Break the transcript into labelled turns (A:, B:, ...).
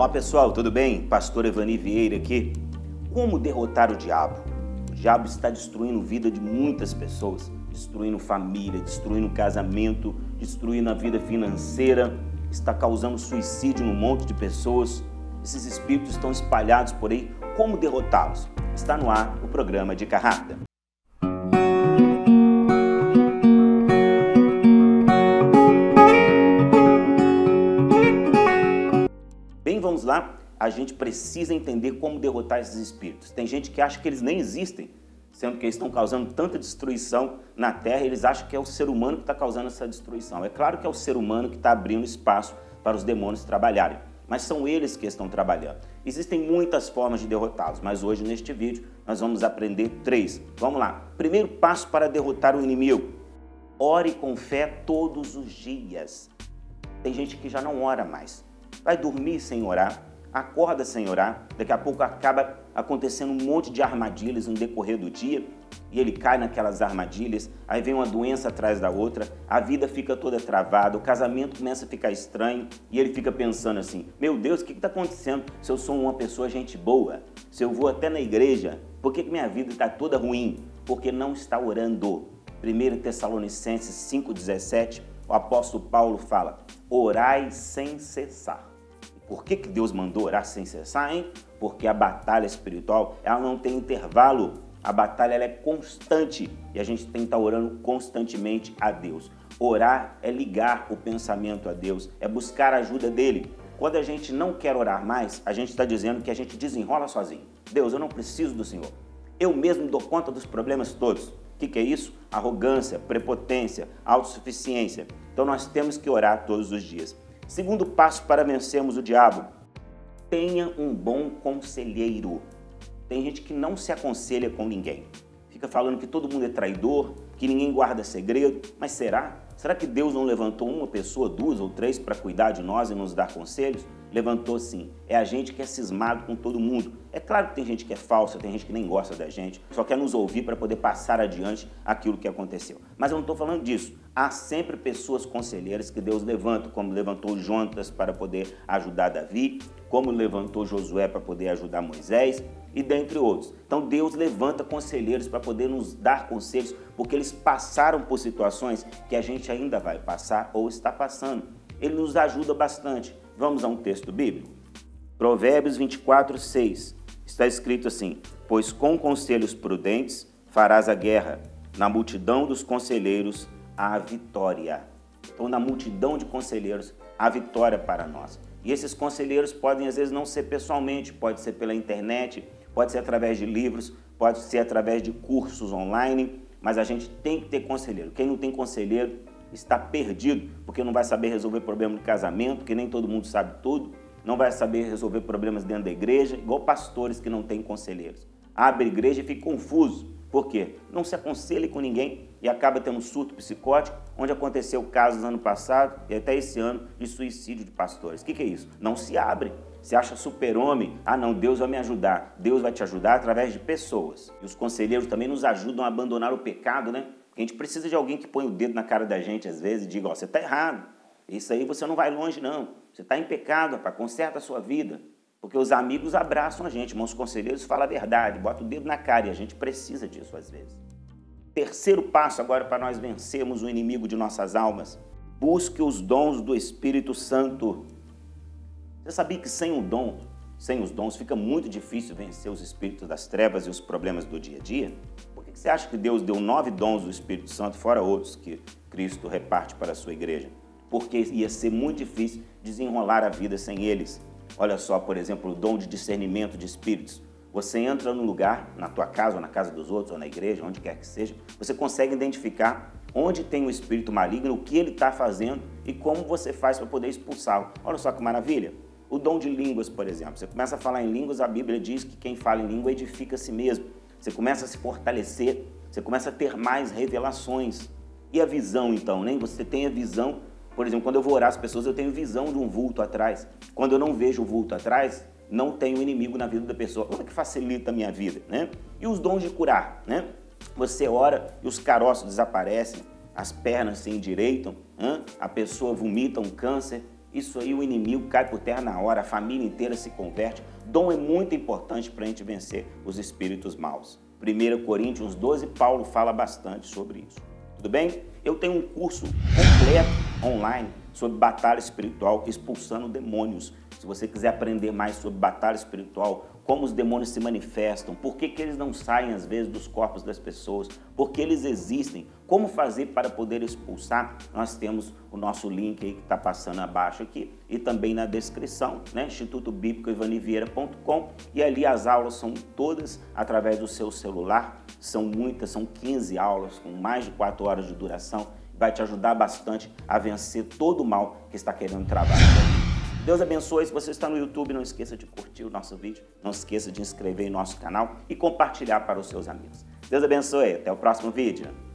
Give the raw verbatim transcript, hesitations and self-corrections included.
A: Olá pessoal, tudo bem? Pastor Evani Vieira aqui. Como derrotar o diabo? O diabo está destruindo a vida de muitas pessoas, destruindo família, destruindo casamento, destruindo a vida financeira, está causando suicídio num monte de pessoas. Esses espíritos estão espalhados por aí. Como derrotá-los? Está no ar o programa Dica Rápida. Bem, vamos lá. A gente precisa entender como derrotar esses espíritos. Tem gente que acha que eles nem existem, sendo que eles estão causando tanta destruição na Terra, eles acham que é o ser humano que está causando essa destruição. É claro que é o ser humano que está abrindo espaço para os demônios trabalharem, mas são eles que estão trabalhando. Existem muitas formas de derrotá-los, mas hoje neste vídeo nós vamos aprender três. Vamos lá. Primeiro passo para derrotar o inimigo: ore com fé todos os dias. Tem gente que já não ora mais. Vai dormir sem orar, acorda sem orar, daqui a pouco acaba acontecendo um monte de armadilhas no decorrer do dia e ele cai naquelas armadilhas, aí vem uma doença atrás da outra, a vida fica toda travada, o casamento começa a ficar estranho e ele fica pensando assim: meu Deus, o que está acontecendo? Se eu sou uma pessoa gente boa, se eu vou até na igreja, por que, que minha vida está toda ruim? Porque não está orando. primeira Tessalonicenses cinco, dezessete, o apóstolo Paulo fala: orai sem cessar. Por que, que Deus mandou orar sem cessar, hein? Porque a batalha espiritual, ela não tem intervalo. A batalha ela é constante e a gente tem que estar orando constantemente a Deus. Orar é ligar o pensamento a Deus, é buscar a ajuda dele. Quando a gente não quer orar mais, a gente está dizendo que a gente desenrola sozinho. Deus, eu não preciso do Senhor. Eu mesmo dou conta dos problemas todos. O que, que é isso? Arrogância, prepotência, autossuficiência. Então nós temos que orar todos os dias. Segundo passo para vencermos o diabo: tenha um bom conselheiro. Tem gente que não se aconselha com ninguém. Fica falando que todo mundo é traidor, que ninguém guarda segredo. Mas será? Será que Deus não levantou uma pessoa, duas ou três para cuidar de nós e nos dar conselhos? Levantou sim. É a gente que é cismado com todo mundo. É claro que tem gente que é falsa, tem gente que nem gosta da gente, só quer nos ouvir para poder passar adiante aquilo que aconteceu. Mas eu não estou falando disso. Há sempre pessoas conselheiras que Deus levanta, como levantou Jonatas para poder ajudar Davi, como levantou Josué para poder ajudar Moisés e dentre outros. Então Deus levanta conselheiros para poder nos dar conselhos, porque eles passaram por situações que a gente ainda vai passar ou está passando. Ele nos ajuda bastante. Vamos a um texto bíblico? Provérbios vinte e quatro, seis. Está escrito assim: pois com conselhos prudentes farás a guerra, na multidão dos conselheiros há vitória. Então, na multidão de conselheiros há vitória para nós. E esses conselheiros podem, às vezes, não ser pessoalmente, pode ser pela internet, pode ser através de livros, pode ser através de cursos online, mas a gente tem que ter conselheiro. Quem não tem conselheiro está perdido, porque não vai saber resolver problema de casamento, porque nem todo mundo sabe tudo, não vai saber resolver problemas dentro da igreja, igual pastores que não têm conselheiros. Abre a igreja e fica confuso. Por quê? Não se aconselha com ninguém e acaba tendo um surto psicótico, onde aconteceu casos ano passado e até esse ano de suicídio de pastores. O que, que é isso? Não se abre. Se acha super-homem, ah não, Deus vai me ajudar. Deus vai te ajudar através de pessoas. E os conselheiros também nos ajudam a abandonar o pecado, né? Porque a gente precisa de alguém que põe o dedo na cara da gente às vezes e diga: ó, você está errado. Isso aí você não vai longe não. Você está em pecado, rapaz, conserta a sua vida. Porque os amigos abraçam a gente, mas os conselheiros falam a verdade, botam o dedo na cara e a gente precisa disso às vezes. Terceiro passo agora para nós vencermos o inimigo de nossas almas: busque os dons do Espírito Santo. Você sabia que sem o dom, sem os dons, fica muito difícil vencer os espíritos das trevas e os problemas do dia a dia? Por que você acha que Deus deu nove dons do Espírito Santo, fora outros que Cristo reparte para a sua igreja? Porque ia ser muito difícil desenrolar a vida sem eles. Olha só, por exemplo, o dom de discernimento de espíritos. Você entra num lugar, na tua casa, ou na casa dos outros, ou na igreja, onde quer que seja, você consegue identificar onde tem o espírito maligno, o que ele está fazendo e como você faz para poder expulsá-lo. Olha só que maravilha. O dom de línguas, por exemplo. Você começa a falar em línguas, a Bíblia diz que quem fala em língua edifica a si mesmo. Você começa a se fortalecer, você começa a ter mais revelações. E a visão, então, né? Você tem a visão. Por exemplo, quando eu vou orar as pessoas, eu tenho visão de um vulto atrás. Quando eu não vejo o vulto atrás, não tenho inimigo na vida da pessoa. Olha que facilita a minha vida, né? E os dons de curar, né? Você ora e os caroços desaparecem, as pernas se endireitam, hein? A pessoa vomita um câncer. isso aí o inimigo cai por terra na hora, a família inteira se converte. Dom é muito importante para a gente vencer os espíritos maus. primeira Coríntios doze, Paulo fala bastante sobre isso. Tudo bem? Eu tenho um curso completo online sobre batalha espiritual, expulsando demônios. Se você quiser aprender mais sobre batalha espiritual, como os demônios se manifestam, por que que eles não saem às vezes dos corpos das pessoas, por que eles existem, como fazer para poder expulsar, nós temos o nosso link aí que está passando abaixo aqui e também na descrição, né? instituto bíblico ivani vieira ponto com, e ali as aulas são todas através do seu celular, são muitas, são quinze aulas com mais de quatro horas de duração, vai te ajudar bastante a vencer todo o mal que está querendo trabalhar. Deus abençoe. Se você está no YouTube, não esqueça de curtir o nosso vídeo, não esqueça de inscrever em nosso canal e compartilhar para os seus amigos. Deus abençoe. Até o próximo vídeo.